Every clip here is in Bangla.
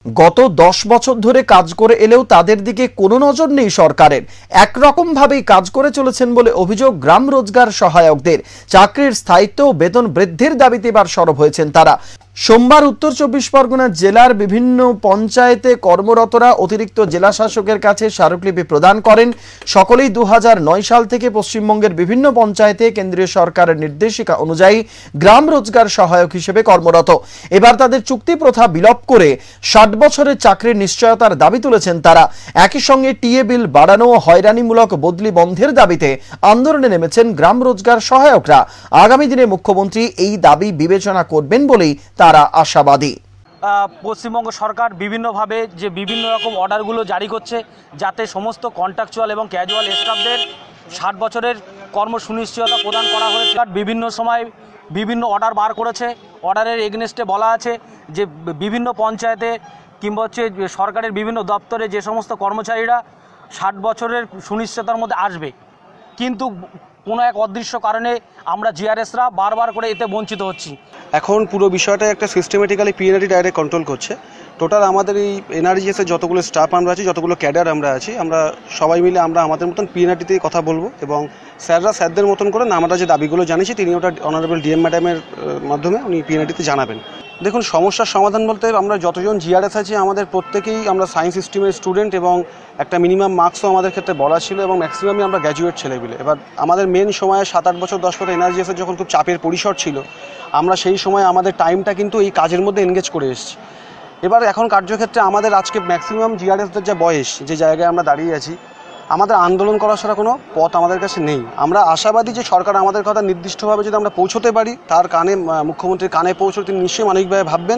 গত 10 বছর ধরে কাজ করে এলেও তাদের দিকে কোনো নজর নেই সরকারের। একরকম ভাবেই কাজ করে চলেছেন বলে অভিযোগ গ্রাম রোজগার সহায়কদের। চাকরির স্থায়িত্ব ও বেতন বৃদ্ধির দাবিতে এবার সরব হয়েছেন তারা। সোমবার উত্তর 24 পরগনা জেলার বিভিন্ন পঞ্চায়েতে কর্মরতরা অতিরিক্ত জেলা শাসকের কাছে স্মারকলিপি প্রদান করেন। সকলেই 2009 সাল থেকে পশ্চিমবঙ্গের বিভিন্ন পঞ্চায়েতে কেন্দ্রীয় সরকারের নির্দেশিকা অনুযায়ী গ্রাম রোজগার সহায়ক হিসেবে কর্মরত। এবার তাদের চুক্তি প্রথা বিলোপ করে 60 বছরের চাকরির নিশ্চয়তার দাবি তুলেছেন তারা। একই সঙ্গে টিএ বিল বাড়ানো ও হয়রানিমূলক বদলি বন্ধের দাবিতে আন্দোলনে নেমেছেন গ্রাম রোজগার সহায়করা। আগামী দিনে মুখ্যমন্ত্রী এই দাবি বিবেচনা করবেন বলেই তারা আশাবাদী। পশ্চিমবঙ্গ সরকার বিভিন্নভাবে যে বিভিন্ন রকম অর্ডারগুলো জারি করছে, যাতে সমস্ত কন্ট্রাকচুয়াল এবং ক্যাজুয়াল স্টাফদের 60 বছরের কর্ম সুনিশ্চয়তা প্রদান করা হয়েছে। বিভিন্ন সময় বিভিন্ন অর্ডার বার করেছে। অর্ডারের এগেনস্টে বলা আছে যে বিভিন্ন পঞ্চায়েতে কিংবা সরকারের বিভিন্ন দপ্তরে যে সমস্ত কর্মচারীরা 60 বছরের সুনিশ্চয়তার মধ্যে আসবে, কিন্তু কোনো এক অদৃশ্য কারণে আমরা জিআরএসরা বারবার করে এতে বঞ্চিত হচ্ছি। এখন পুরো বিষয়টা একটা সিস্টেমেটিক্যালি পিএনআরটি ডাইরেক্ট কন্ট্রোল করছে। টোটাল আমাদের এই এনআরজিএসের যতগুলো স্টাফ আমরা আছি, যতগুলো ক্যাডার আমরা আছি, আমরা সবাই মিলে আমরা আমাদের মতন পিএনআরটিতে কথা বলবো এবং স্যাররা স্যারদের মতন করে আমরা যে দাবিগুলো জানিয়েছি তিনি ওটা অনারেবল ডিএম ম্যাডামের মাধ্যমে উনি পিএনআরটিতে জানাবেন। দেখুন, সমস্যার সমাধান বলতে আমরা যতজন জিআরএস আছি আমাদের প্রত্যেকেই আমরা সায়েন্স স্ট্রিমের স্টুডেন্ট এবং একটা মিনিমাম মার্কসও আমাদের ক্ষেত্রে বলা ছিল এবং ম্যাক্সিমামই আমরা গ্র্যাজুয়েট ছেলেপিলে। এবার আমাদের মেন সময়ে 7-8 বছর 10 বছর এনআরজিএসের যখন খুব চাপের পরিসর ছিল, আমরা সেই সময় আমাদের টাইমটা কিন্তু এই কাজের মধ্যে এনগেজ করে এসেছি। এবার এখন কার্যক্ষেত্রে আমাদের আজকে ম্যাক্সিমাম জিআরএসদের যে বয়স, যে জায়গায় আমরা দাঁড়িয়ে আছি, আমাদের আন্দোলন করার ছাড়া কোনো পথ আমাদের কাছে নেই। আমরা আশাবাদী যে সরকার আমাদের কথা নির্দিষ্টভাবে যদি আমরা পৌঁছতে পারি, তার কানে মুখ্যমন্ত্রীর কানে পৌঁছতে তিনি নিশ্চয়ই মানবিকভাবে ভাববেন।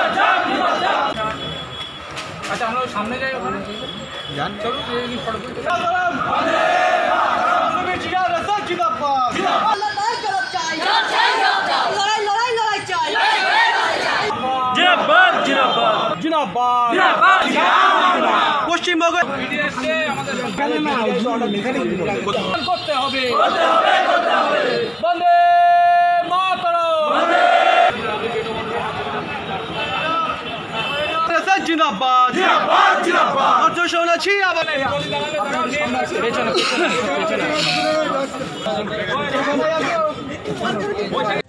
পশ্চিমবঙ্গ করতে হবে, বন্দে মাতরম, জিন্দাবাদ, জিন্দাবাদ, জিন্দাবাদ। শোনাচ্ছি আবার